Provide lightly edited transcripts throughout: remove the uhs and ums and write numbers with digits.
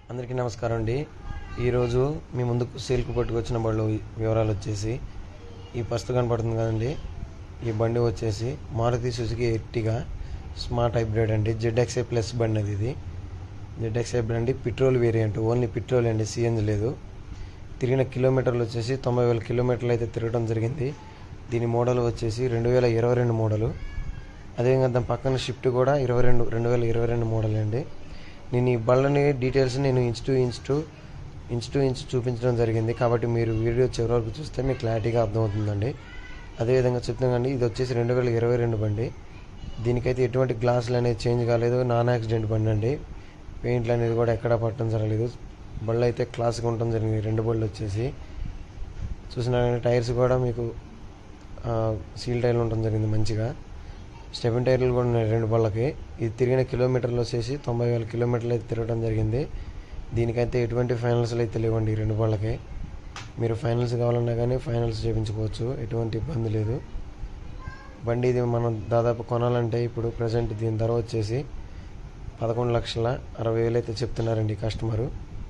అందరికీ నమస్కారం అండి. ఈరోజు మీ ముందుకు సేల్కు పట్టుకొచ్చిన బండ్లు వివరాలు వచ్చేసి ఈ ఫస్ట్ కనపడుతుంది కదండి. ఈ బండి వచ్చేసి Maruti Suzuki Ertiga smart hybrid అండి. ZXi ప్లస్ బండి అది. ఇది ZXi బండి పెట్రోల్ వేరియంట్, ఓన్లీ పెట్రోల్ అండి, సిఎన్జి లేదు. తిరిగిన కిలోమీటర్లు వచ్చేసి 90,000 కిలోమీటర్లు అయితే తిరగడం జరిగింది. దీని మోడల్ వచ్చేసి 2022 మోడలు. అదేవిధంగా దాని పక్కన షిఫ్ట్ కూడా 2022 మోడల్ అండి. నేను ఈ బళ్ళని డీటెయిల్స్ నేను ఇంచ్ టు ఇంచ్ చూపించడం జరిగింది, కాబట్టి మీరు వీడియో చివరి వరకు చూస్తే మీకు క్లారిటీగా అర్థమవుతుందండి. అదేవిధంగా చెప్తున్నానండి, ఇది వచ్చేసి 2022 బండి. దీనికైతే ఎటువంటి గ్లాసులు అనేది చేంజ్ కాలేదు, నాన్ యాక్సిడెంట్ బండి అండి. పెయింట్లు అనేది కూడా ఎక్కడా పట్టడం జరగలేదు. బళ్ళు అయితే క్లాస్గా ఉండడం జరిగింది. రెండు బళ్ళు వచ్చేసి చూసినా కానీ టైర్స్ కూడా మీకు సీల్ టైర్లు ఉండడం జరిగింది మంచిగా. స్టెబిన్ టైర్లు కూడా ఉన్నాయి రెండు బళ్ళకి. ఇది తిరిగిన కిలోమీటర్లు వచ్చేసి 90,000 కిలోమీటర్లు అయితే తిరగడం జరిగింది. దీనికైతే ఎటువంటి ఫైనల్స్లు అయితే లేవండి రెండు బళ్ళకి. మీరు ఫైనల్స్ కావాలన్నా కానీ ఫైనల్స్ చేయించుకోవచ్చు, ఎటువంటి ఇబ్బంది లేదు. బండి ఇది మనం దాదాపు కొనాలంటే ఇప్పుడు ప్రజెంట్ దీని ధర వచ్చేసి 11,60,000 అయితే చెప్తున్నారండి కస్టమరు.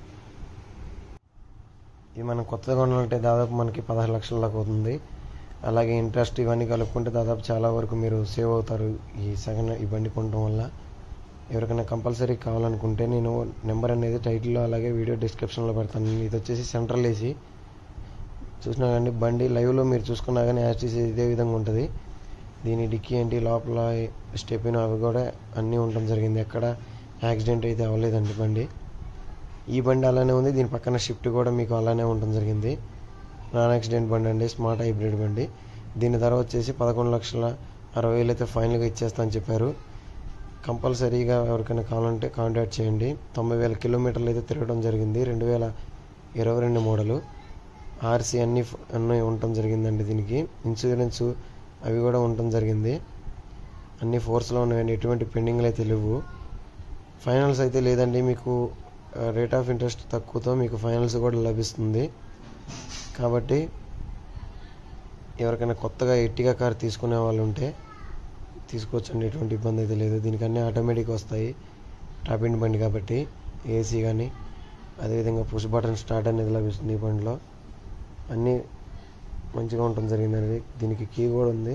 ఇది మనం కొత్తగా కొనాలంటే దాదాపు మనకి 16 లక్షల దాకా అవుతుంది. అలాగే ఇంట్రెస్ట్ ఇవన్నీ కలుపుకుంటే దాదాపు చాలా వరకు మీరు సేవ్ అవుతారు ఈ బండి కొనడం వల్ల. ఎవరికైనా కంపల్సరీ కావాలనుకుంటే నేను నెంబర్ అనేది టైటిల్లో అలాగే వీడియో డిస్క్రిప్షన్లో పెడతాను. ఇది వచ్చేసి సెంట్రల్ ఏసీ. చూసినా కానీ బండి లైవ్లో మీరు చూసుకున్నా కానీ యాక్సిస్ ఇదే విధంగా ఉంటుంది. దీని డిక్కీ ఏంటి లోపల స్టెపిన్ అవి కూడా అన్నీ ఉండడం జరిగింది. ఎక్కడ యాక్సిడెంట్ అయితే అవ్వలేదండి బండి. ఈ బండి అలానే ఉంది. దీని పక్కన షిఫ్ట్ కూడా మీకు అలానే ఉండడం జరిగింది. నాన్ యాక్సిడెంట్ బండి అండి, స్మార్ట్ హైబ్రిడ్ బండి. దీని ధర వచ్చేసి 11,60,000 అయితే ఫైనల్గా ఇచ్చేస్తా అని చెప్పారు. కంపల్సరీగా ఎవరికైనా కావాలంటే కాంటాక్ట్ చేయండి. 90,000 కిలోమీటర్లు అయితే తిరగడం జరిగింది. 2022 మోడలు. ఆర్సీ అన్నీ ఉండటం జరిగిందండి. దీనికి ఇన్సూరెన్స్ అవి కూడా ఉండటం జరిగింది. అన్ని ఫోర్స్లో ఉన్నాయండి, ఎటువంటి పెండింగ్లు అయితే లేవు. ఫైనల్స్ అయితే లేదండి. మీకు రేట్ ఆఫ్ ఇంట్రెస్ట్ తక్కువతో మీకు ఫైనల్స్ కూడా లభిస్తుంది. కాబట్టి ఎవరికైనా కొత్తగా ఎర్టిగా కార్ తీసుకునే వాళ్ళు ఉంటే తీసుకోవచ్చండి, ఎటువంటి ఇబ్బంది అయితే లేదు. దీనికి అన్నీ ఆటోమేటిక్ వస్తాయి, టాప్ ఎండ్ బండి కాబట్టి. ఏసీ కానీ అదేవిధంగా పుష్ బటన్ స్టార్ట్ అనేది లభిస్తుంది ఈ బండిలో. అన్నీ మంచిగా ఉండటం జరిగిందండి. దీనికి కీ కూడా ఉంది.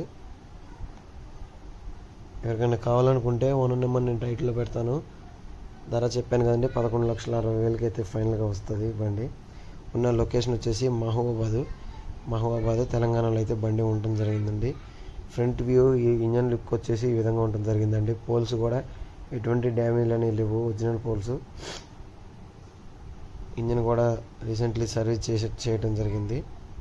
ఎవరికైనా కావాలనుకుంటే ఓనర్ నెంబర్ నేను టైటిల్లో పెడతాను. ధర చెప్పాను కదండి, 11,60,000 అయితే ఫైనల్గా వస్తుంది బండి. ఉన్న లొకేషన్ వచ్చేసి మహబూబాబాద్ తెలంగాణలో అయితే బండి ఉండటం జరిగిందండి. ఫ్రంట్ వ్యూ ఈ ఇంజన్ లుక్ వచ్చేసి ఈ విధంగా ఉండటం జరిగిందండి. పోల్స్ కూడా ఎటువంటి డ్యామేజ్లు అనేవి లేవు, ఒరిజినల్ పోల్స్. ఇంజన్ కూడా రీసెంట్లీ సర్వీస్ చేయడం జరిగింది.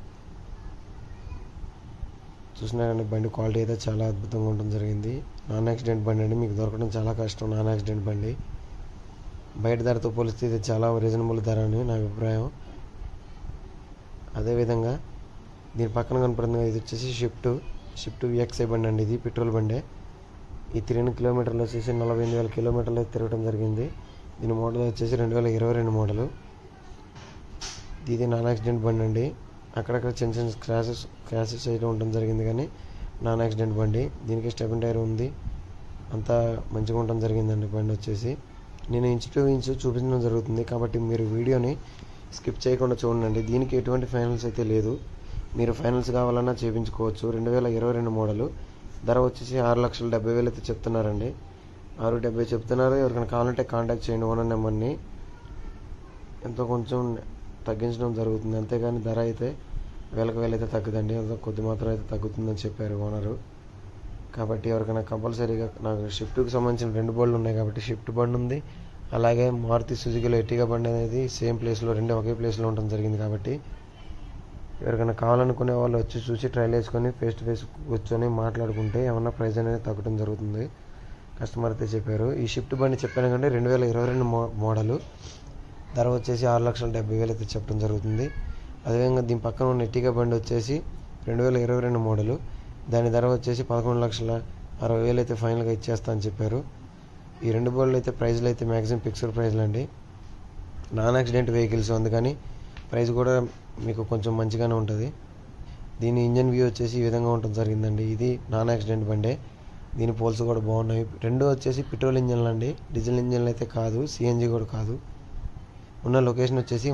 చూసినా కానీ బండి క్వాలిటీ అయితే చాలా అద్భుతంగా ఉండటం జరిగింది. నాన్ యాక్సిడెంట్ బండి అండి, మీకు దొరకడం చాలా కష్టం నాన్ యాక్సిడెంట్ బండి. బయట ధరతో పోలిస్తే ఇది చాలా రీజనబుల్ ధర అని నా అభిప్రాయం. అదేవిధంగా దీని పక్కన కనపడుతుంది, ఇది వచ్చేసి షిఫ్ట్ VXi బండి అండి. ఇది పెట్రోల్ బండే. ఈ తిరిగిన కిలోమీటర్లు వచ్చేసి 48,000 కిలోమీటర్లు అయితే తిరగడం జరిగింది. దీని మోడల్ వచ్చేసి 2022 మోడలు. ఇది నాన్ యాక్సిడెంట్ బండి అండి. అక్కడక్కడ చిన్న క్రాషెస్ అయితే ఉండడం జరిగింది, కానీ నాన్ యాక్సిడెంట్ బండి. దీనికి స్టెబిన్ టైర్ ఉంది, అంతా మంచిగా ఉండడం జరిగిందండి బండి వచ్చేసి. నేను ఇంచ్ టు ఇంచ్ చూపించడం జరుగుతుంది, కాబట్టి మీరు వీడియోని స్కిప్ చేయకుండా చూడండి. దీనికి ఎటువంటి ఫైనల్స్ అయితే లేదు, మీరు ఫైనల్స్ కావాలన్నా చేయించుకోవచ్చు. 2022 మోడలు. ధర వచ్చేసి 6,70,000 అయితే చెప్తున్నారండి. 6,70,000 చెప్తున్నారు. ఎవరికైనా కావాలంటే కాంటాక్ట్ చేయండి ఓనర్ నెంబర్ని. ఎంతో కొంచెం తగ్గించడం జరుగుతుంది, అంతేగాని ధర అయితే 1,000 అయితే తగ్గదండి. ఎంతో కొద్ది మాత్రం అయితే తగ్గుతుందని చెప్పారు ఓనరు. కాబట్టి ఎవరికైనా కంపల్సరీగా నాకు షిఫ్ట్కి సంబంధించిన 2 బండ్లు ఉన్నాయి కాబట్టి షిఫ్ట్ బండి ఉంది, అలాగే మారుతి సుజుకిలో ఎర్టిగా బండి అనేది సేమ్ ప్లేస్లో రెండు ఒకే ప్లేస్లో ఉండడం జరిగింది. కాబట్టి ఎవరికైనా కావాలనుకునే వాళ్ళు వచ్చి చూసి ట్రైల్ వేసుకొని ఫేస్ టు ఫేస్ కూర్చొని మాట్లాడుకుంటే ఏమన్నా ప్రైస్ అనేది తగ్గడం జరుగుతుంది, కస్టమర్ అయితే చెప్పారు. ఈ షిఫ్ట్ బండి చెప్పాను కంటే 2022 మోడలు. ధర వచ్చేసి 6,70,000 అయితే చెప్పడం జరుగుతుంది. అదేవిధంగా దీని పక్కన ఉన్న ఎర్టిగా బండి వచ్చేసి 2022 మోడలు. దాని ధర వచ్చేసి 11,60,000 అయితే ఫైనల్గా ఇచ్చేస్తా అని చెప్పారు. ఈ రెండు బోర్డులు అయితే ప్రైజ్లు అయితే మ్యాక్సిమం ఫిక్స్డ్ ప్రైజ్లు అండి, నాన్ యాక్సిడెంట్ వెహికల్స్, అందుకని ప్రైస్ కూడా మీకు కొంచెం మంచిగానే ఉంటుంది. దీని ఇంజన్ వ్యూ వచ్చేసి ఈ విధంగా ఉండడం జరిగిందండి. ఇది నాన్ యాక్సిడెంట్ బండే. దీని పోల్స్ కూడా బాగున్నాయి. రెండు వచ్చేసి పెట్రోల్ ఇంజన్లు అండి, డీజిల్ ఇంజన్లు అయితే కాదు, సిఎన్జి కూడా కాదు. ఉన్న లొకేషన్ వచ్చేసి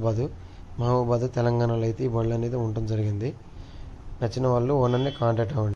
మహబూబాబాద్ తెలంగాణలో అయితే ఈ బండ్లు అనేది ఉండటం జరిగింది. నచ్చిన వాళ్ళు ఓనర్ని కాంటాక్ట్ అవ్వండి.